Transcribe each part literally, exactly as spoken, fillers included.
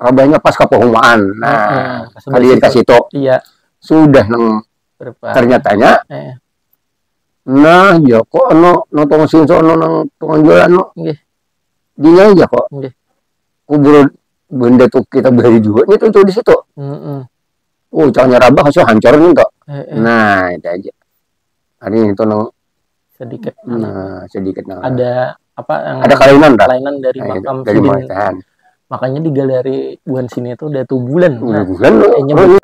Rabahnya pas kepohumaan. Nah, eh, kalian kasih itu. Iya. Sudah nang ternyatanya. Eh. Nah, ya kok ano nonton sinso ano nang tukang jualan no. Nggih. Dinya aja kok. Nggih. Kubur benda tuh kita beli juga itu tuh di situ. Heeh. Oh, caranya rabah kasih hancur nih toh. Eh, eh. Nah, itu aja. Hari itu no sedikit nah, sedikit nah. Ada apa yang ada kelainan kelainan dari nah, makam dari Sidin. Makanya di galeri buan sini itu udah tuh bulan. Nah, bulan kayaknya oh,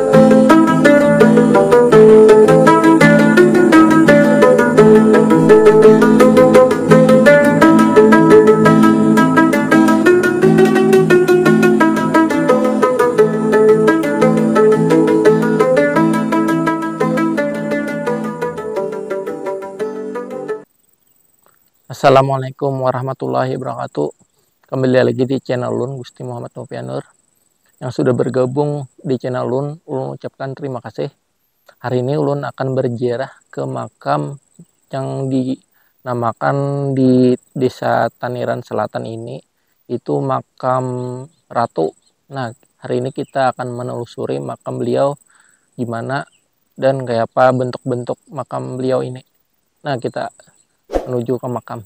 Assalamualaikum warahmatullahi wabarakatuh. Kembali lagi di channel Ulun Gusti Muhammad Novianur. Yang sudah bergabung di channel Ulun, Ulun ucapkan terima kasih. Hari ini Ulun akan berziarah ke makam yang dinamakan di Desa Taniran Selatan ini, itu makam Ratu. Nah, hari ini kita akan menelusuri makam beliau gimana dan kayak apa bentuk-bentuk makam beliau ini. Nah, kita menuju ke makam.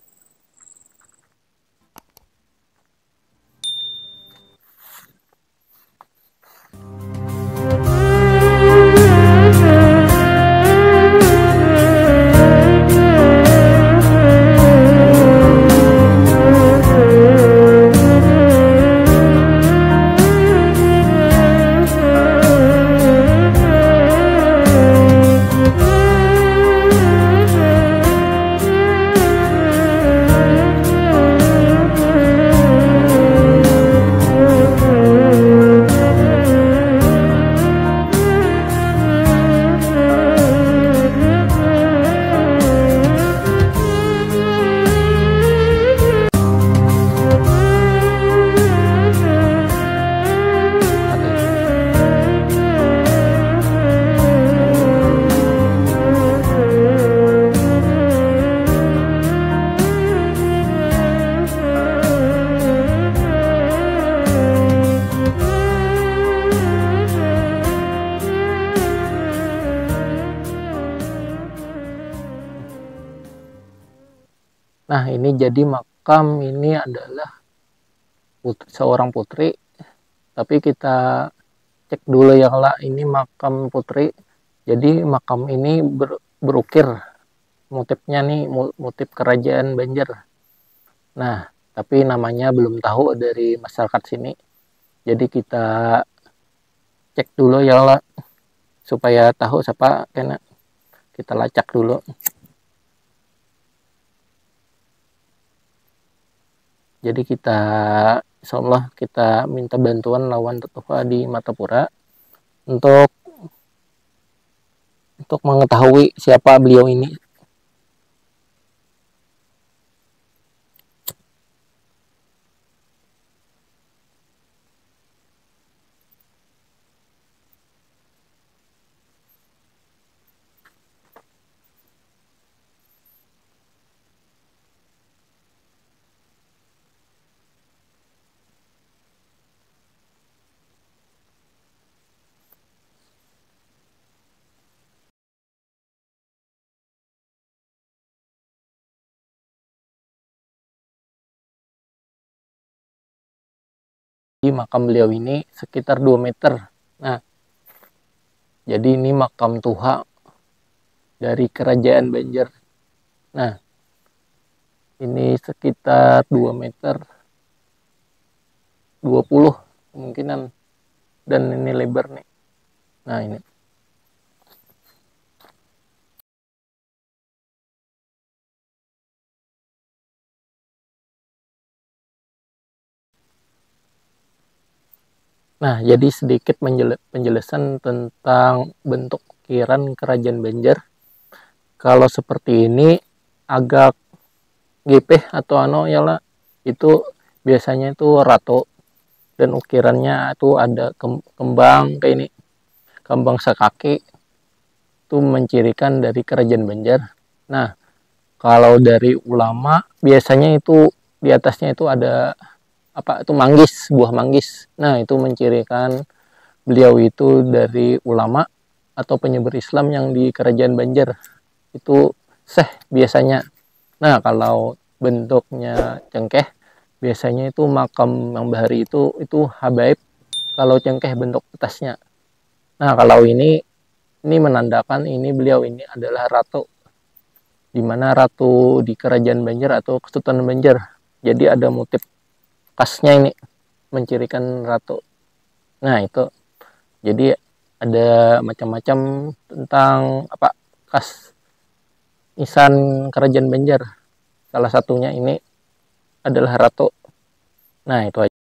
Nah, ini jadi makam ini adalah putri, seorang putri. Tapi kita cek dulu ya lah, ini makam putri. Jadi makam ini ber, berukir. Motifnya nih motif kerajaan Banjar. Nah, tapi namanya belum tahu dari masyarakat sini. Jadi kita cek dulu ya lah, supaya tahu siapa kena. Kita lacak dulu. Jadi kita insya Allah kita minta bantuan lawan tetua di Martapura untuk untuk mengetahui siapa beliau ini. Di makam beliau ini sekitar dua meter. Nah, jadi ini makam tuha dari kerajaan Banjar. Nah, ini sekitar dua meter dua puluh kemungkinan, dan ini lebar nih. Nah, ini Nah, jadi sedikit penjelasan tentang bentuk ukiran kerajaan Banjar. Kalau seperti ini agak gipeh atau ano ya lah, itu biasanya itu ratu, dan ukirannya itu ada kembang kayak ini, kembang sekaki, itu mencirikan dari kerajaan Banjar. Nah, kalau dari ulama biasanya itu di atasnya itu ada apa itu manggis, buah manggis. Nah, itu mencirikan beliau itu dari ulama atau penyebar Islam yang di Kerajaan Banjar. Itu seh biasanya. Nah, kalau bentuknya cengkeh, biasanya itu makam yang bahari itu itu habaib. Kalau cengkeh bentuk petasnya. Nah, kalau ini ini menandakan ini beliau ini adalah ratu, di mana ratu di Kerajaan Banjar atau Kesultanan Banjar. Jadi ada motif khasnya ini mencirikan ratu. Nah, itu jadi ada macam-macam tentang apa khas nisan Kerajaan Banjar. Salah satunya ini adalah ratu. Nah, itu aja.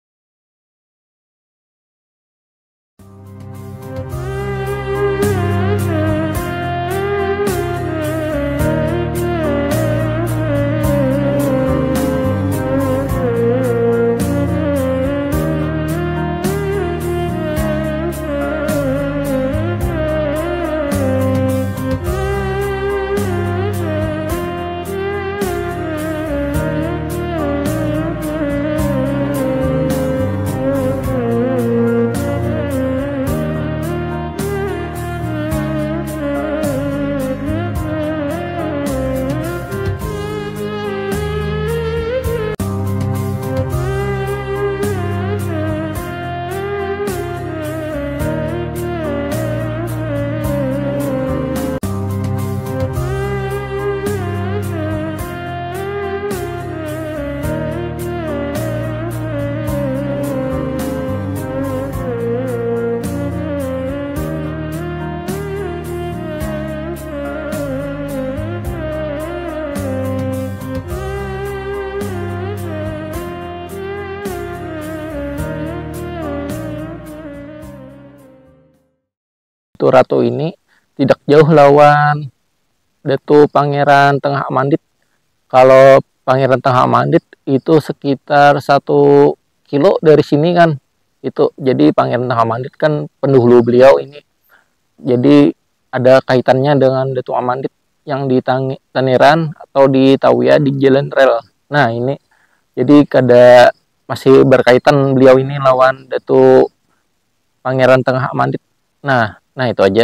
Itu ratu ini tidak jauh lawan Datu Pangeran Tengah Amandit. Kalau Pangeran Tengah Amandit itu sekitar satu kilo dari sini kan. Itu jadi Pangeran Tengah Amandit kan pendahulu beliau ini. Jadi ada kaitannya dengan Datu Amandit yang di Tangerang atau di Tawia di Jalan Rel. Nah, ini jadi kada masih berkaitan beliau ini lawan Datu Pangeran Tengah Amandit. Nah, nah itu aja.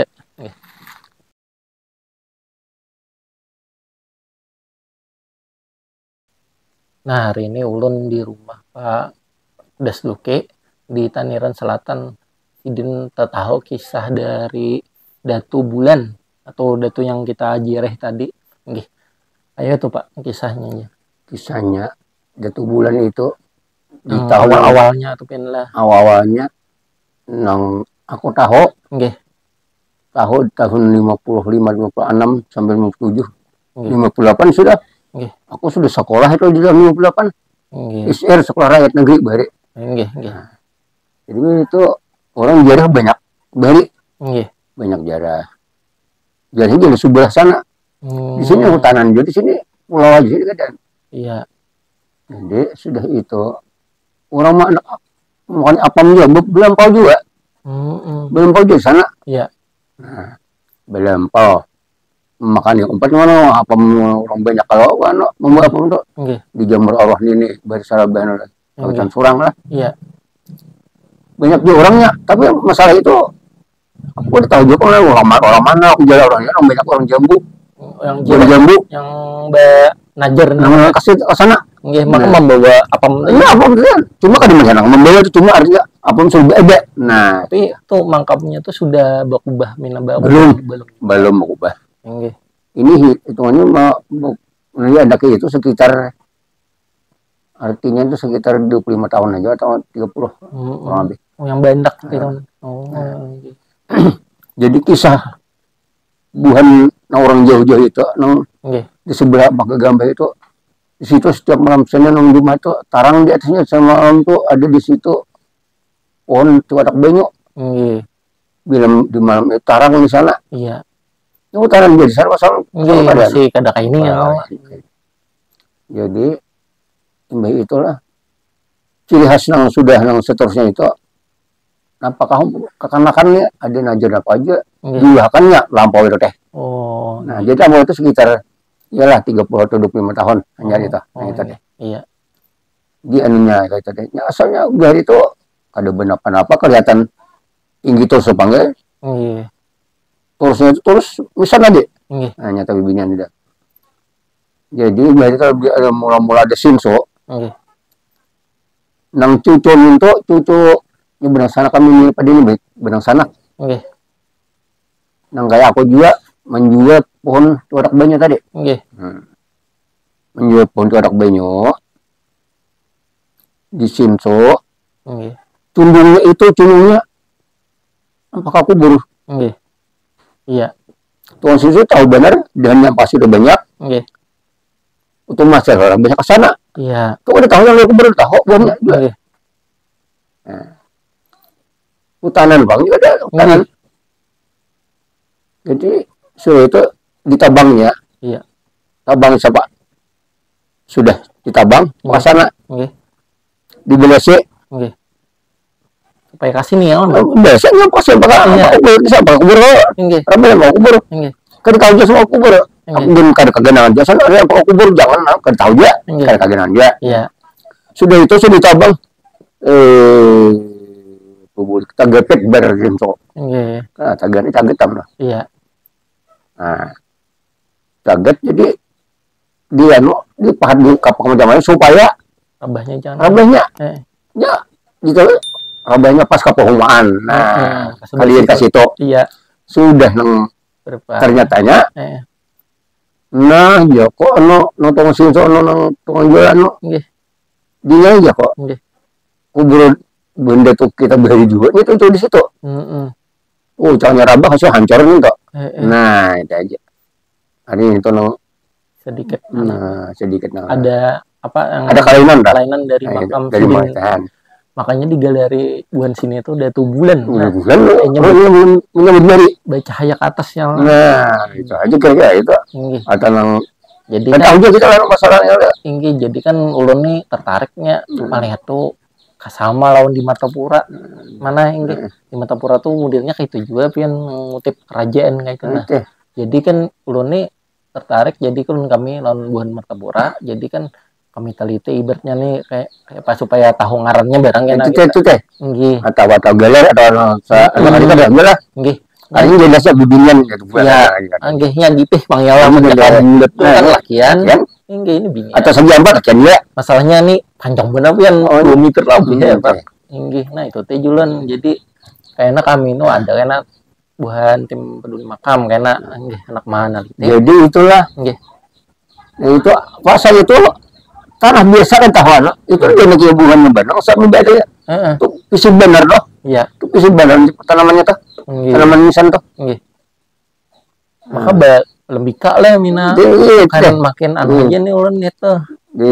Nah, hari ini ulun di rumah Pak Dasluke di Tangerang Selatan. Idin tahu kisah dari Datu Bulan atau Datu yang kita jireh tadi. Nggih. Ayo tuh Pak kisahnya aja. Kisahnya Datu Bulan itu di hmm, tahun awal-awalnya tuh lah. Awal-awalnya nang aku tahu. Nggih. Tahun tahun lima puluh lima, lima puluh enam sampai lima puluh tujuh. Nggih. lima puluh delapan sudah. Nggih. Aku sudah sekolah itu di tahun lima puluh delapan. Nggih. S R Sekolah Rakyat Negeri Bari. Nggih, nggih. Nah, jadi itu orang jarah banyak Bari. Nggih. Banyak jarah. Jadi di sebelah sana. Hmm. Di sini hutanan, jadi di sini pulau aja kan. Iya. Jadi sudah itu orang mana makan apa juga belum tahu juga. Hmm. Belum tahu di sana. Iya. Nah, belempau makan yang empat mana apa orang banyak kalau kan membuat apa untuk okay. Di Jamur Allah ini bersaraban kawasan Surang lah. Iya. Banyak juga orangnya, tapi masalah itu aku udah tahu juga orang orang mana orang mana aku jalan orangnya orang banyak orang Jambu. Yang Jambu yang Mbak Najer namanya kasih ke sana. Nggih, maka nah. Membawa apa iya apa kan cuma kan dimana membawa itu cuma artinya apa sudah beda. Nah, tapi tuh mangkapnya tuh sudah berubah minabah belum belum belum berubah. Nggih. Ini hitungannya mau ini ada kayak itu sekitar artinya itu sekitar dua puluh lima tahun aja atau tiga puluh kurang hmm, lebih. Oh, yang banyak gitu. Nah. Oh. Nah. Jadi kisah buhan nah orang jauh-jauh itu nang okay. Di sebelah Baka Gambar itu di situ setiap malam Senin nang Jumat itu tarang di atasnya sama malam tuh ada di situ pohon cuadak bengok. Okay. Bila di malam itu tarang di sana. Iya. Itu tarang jadi sana pasal masih kada kayak ini ya. Jadi ini itulah ciri khas nang sudah nang seterusnya itu. Apakah kekanakannya ada najar apa aja diulakannya lampau itu teh. Oh. Nah, jadi lampau itu sekitar iyalah tiga puluh atau dua puluh lima tahun hanya oh, itu. Oh, itu iya. Iya. di anunya kayak tadi. Ya, asalnya udah itu ada benar apa kelihatan tinggi terus apa enggak? Nggih. Terusnya itu terus misalnya deh. Nggih. Nah, nyata bibinian tidak. Jadi biar itu ada mula-mula ada sinso. Nggih. Nang cucu minto cucu ini benang sana kami ini pada ini benang sana. Nggih. Nang kayak aku juga menjual pohon corak banyak tadi. Nggih. Hmm. Menjual pohon corak banyak di Sinso. Nggih. Tundungnya itu cunungnya apakah kubur? Nggih. Iya. Tuan Sinso tahu benar dan yang pasti udah banyak. Nggih. Untuk masalah orang banyak ke sana. Iya. Kau udah tahu yang kubur tahu banyak juga. Nggih. Nah. Hutanan bang juga ada hutanan. Nggih. Jadi so itu ditabangnya. Iya. Tabang siapa? Sudah ditabang ke sana. Nggih. Di belase. Nggih. Supaya kasih nih ya, Bang. Biasanya pasti bakal apa kubur bisa bakal kubur. Nggih. Ramai mau kubur. Nggih. Kan tahu aja semua kubur. Aku belum kada kagenan aja. Sana ada apa kubur jangan kan tahu aja. Kada kagenan aja. Iya. Sudah itu sudah ditabang. Eh kubur kita gepet berjinso. Nggih. Nah, tagan tagetam lah. Iya. Nah. Taget jadi dia no di pahat di kapal macam supaya Rabahnya jangan. Rabahnya. Eh. Ya, gitu. Rabahnya pas kepohumaan. Nah, eh, kalian kasih to. Iya. Sudah nang ternyatanya. Eh. Nah, ya kok no no tong sinso no nang tong jualan no. Nggih. Dia aja kok. Nggih. Kubur benda tuh kita beri juga itu itu di situ. Heeh. Oh, caranya rabah kasih hancur nih toh. Eh, eh. Nah, itu aja. Hari itu no sedikit. Nah, sedikit nah. Ada apa yang ada kelainan dah. Kelainan dari nah, makam dari Sidin. makam. Makanya di galeri buan sini itu udah tuh bulan. Nah, nah, bulan belum menyebut dari baca cahaya ke atas yang. Nah, itu aja kira-kira itu. Nggih. Atau nang jadi kan tahu juga kita lain masalahnya. Nggih, jadi kan ulun nih tertariknya hmm. paling itu sama lawan di Martapura. Hmm. Mana nggih? Hmm. Di Martapura tuh modelnya kayak itu juga pian ngutip kerajaan kayak itu nah. Okay. Jadi kan ulun nih tertarik jadi kan kami lawan buan Martapura. Jadi kan kami teliti ibaratnya nih kayak kayak pas supaya tahu ngarannya barangnya itu teh itu teh. Nggih. Atau atau galer atau sa ada kan ada lah. Nggih. Ini jelasnya bibingan gitu bukan. Ya, nggih nya gipih panggala mendekan kan lakian. Nggih ini bingung. Atau segi empat lakian ya. Masalahnya nih panjang bener pian dua meter lebih ya, Pak. Nggih. Nah, itu teh julan jadi kayaknya kami itu ada kayaknya buhan tim peduli makam kayaknya nggih anak mana gitu. Jadi itulah nggih. Nah, itu pasal itu tanah biasa kan tahuan itu dia lagi hubungannya benar sama beda ya. Heeh. Itu visi benar loh. Iya. Itu visi benar tanamannya tuh. Nggih. Tanaman nisan tuh. Nggih. Maka ba lembika lah mina. Di, kan makin anu aja nih ulun itu. Di.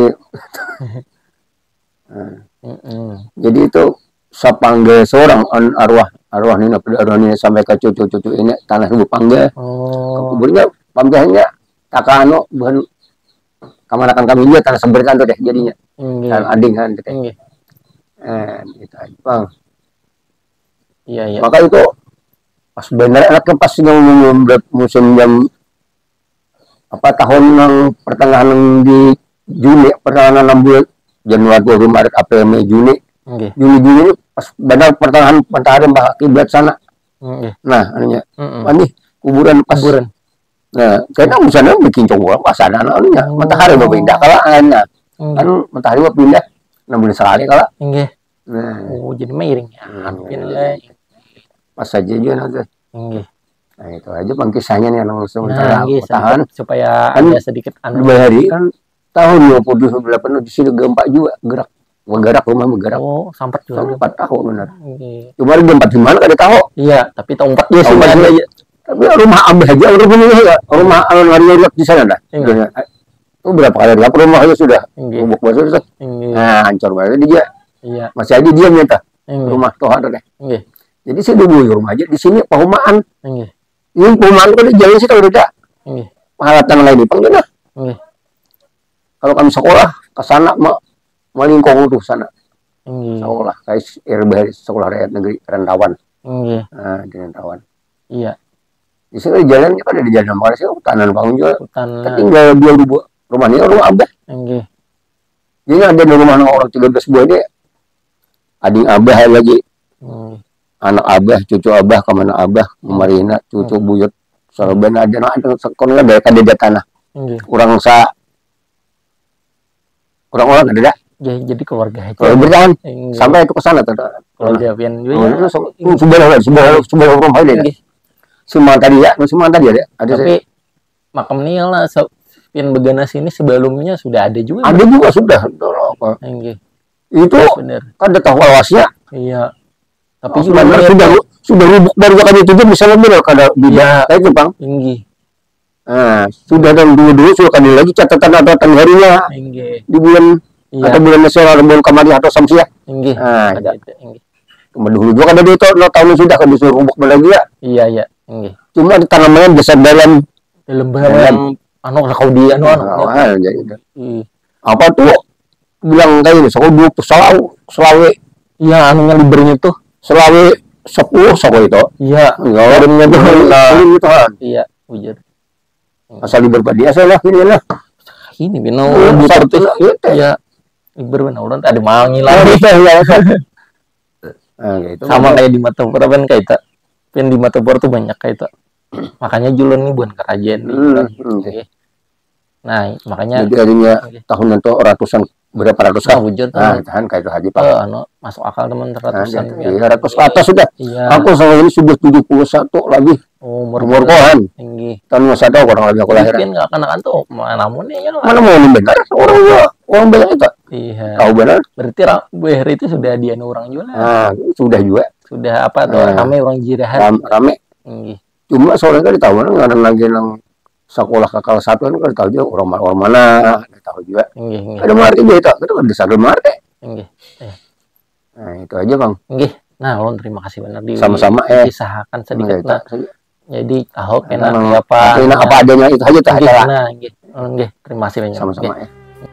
Nah. Jadi itu sapangge seorang arwah arwah ini arwah ini sampai ke cucu-cucu ini tanah ibu pangge. Oh. Kuburnya panggehnya takano bukan kamanakan kami juga tanah semberikan tuh deh jadinya. Nggih. Tanah ading kan gitu. Nggih. Eh, itu aja, Bang. Iya, iya. Maka itu pas benar anaknya pas yang musim jam apa tahun yang pertengahan yang di Juni pertengahan enam bulan Januari Februari Maret April Mei Juni. Okay. Juni Juni ini pas benar pertengahan matahari mbak kiblat sana. Okay. Nah, anunya. Mm -mm. Ini kuburan pas. Kuburan. Nah, kayaknya misalnya bikin coba pas sana anunya oh. Matahari mau pindah kalau anaknya. Mm. Kan matahari mau pindah enam bulan sekali kalau. Okay. Nah. Oh, jadi miring ya. Pindah. Pas saja juga nanti. Nggih. Nah, itu aja bang kisahnya nih langsung nah, tahan supaya kan ada sedikit anu. Dua hari kan tahun dua puluh delapan di sini gempa juga gerak. Bergerak rumah bergerak. Oh, sampai juga. Sampai tahun benar. Nggih. Cuma gempa di mana kada tahu. Iya, tapi tahun empat dia sih ada aja. Tapi rumah abah aja rumah ini ya. Rumah alun-alun di sana dah. Itu berapa kali lihat rumahnya sudah. Bubuk basah sudah. Nah, hancur banget dia. Iya. Masih aja dia minta. Rumah toh ada deh. Nggih. Jadi saya dulu rumah aja di sini perumahan. Nggih. Ini perumahan kan di jalan sih tahu udah. Nggih. Peralatan lain di panggil lah. Nggih. Kalau kami sekolah ke sana mau melingkung tuh sana. Nggih. Sekolah kayak R B sekolah rakyat negeri Rentawan. Nggih. Nah, di Rentawan. Iya. Di sini jalannya kan ada di jalan mana sih hutan bangun juga. Hutan. Tinggal dua ribu rumah ini rumah abah. Nggih. Jadi ada di rumah orang tiga belas buah ini, adik abah lagi, hmm. anak abah, cucu abah, kemana abah, Marina, cucu hmm. buyut, sorban ada, nah ada sekolah dari kadeda tanah, hmm. orang sa, orang-orang ada dah. Ya, jadi keluarga aja. Keluarga bertahan, hmm. sampai itu ke sana tuh. Keluarga pian juga. Sudah, sudah, sudah rumah ini. Semua tadi ya, semua tadi ada. Tapi makam nih lah, pian Begana sini sebelumnya sudah ada juga. Ada juga sudah. Itu kan ada tahu awasnya. Iya. Tapi oh, sudah sudah sudah rubuk baru kali itu bisa lebih kada bida kayak itu bang. Tinggi. Nah sudah dan dulu dulu sudah kali lagi catatan catatan harinya di bulan iya. atau bulan nasional bulan kamari atau samsia. Tinggi. Nah tinggi. Kemudian dulu juga ada itu no tahun sudah kan disuruh rubuk lagi ya. Iya iya. Tinggi. Cuma di tanamannya besar dalam dalam dalam anu kau dia anu anu. Jadi apa tuh bilang kayak ini soal dua selawe selawe. Iya anunya libernya tuh. Selawe sepuluh sako itu. Iya. Gawarannya tuh itu kan. Iya, ujar. Asal liber dia saya lah ini lah. Ini bino seperti ya. Liber benar orang ada mangi lagi. Nah, gitu. Sama kayak di Matapura kan kayak itu. Pen di Matapura tuh banyak kayak itu. Makanya Julon ini bukan kerajaan nih. Nah, makanya jadi adanya tahun itu ratusan berapa ratus kan wujud nah tahan kayak itu haji pak uh, anu, masuk akal teman ratusan nah, ya, ratus ke atas sudah iya. Aku sama ini sudah tujuh puluh satu lagi oh, umur umur kohan tinggi tahun masa tahu kurang lebih aku lahir mungkin nggak akan tuh mana mau nih ya mana mau nih benar orang juga orang banyak itu iya tahu benar berarti Bu Heri itu sudah dianu orang juga nah sudah juga sudah apa tuh nah, rame orang jirahan ram, rame tinggi. Cuma soalnya kan tahu nggak ada lagi yang sekolah kakal satu kan tahu juga orang orang mana tahu juga nggih nggih ada marti dia itu itu kan desa marti nggih eh. Nah itu aja bang nggih nah ulun terima kasih benar di sama-sama eh kisahkan sedikit nah jadi Ahok enak nah, apa enak apa adanya itu aja tak ada nah nggih nggih terima kasih banyak sama-sama eh.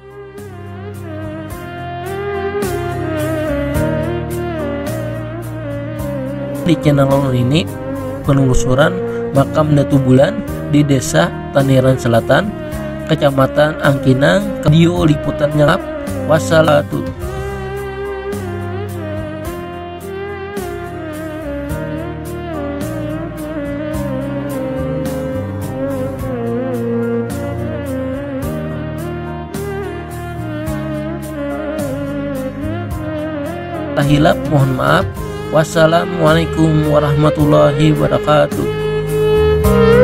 Di channel ulun ini penelusuran makam Datu Bulan di Desa Taniran Selatan, Kecamatan Angkinang, video liputan nyelap. Wassalatu. Tahilap mohon maaf. Wassalamualaikum warahmatullahi wabarakatuh.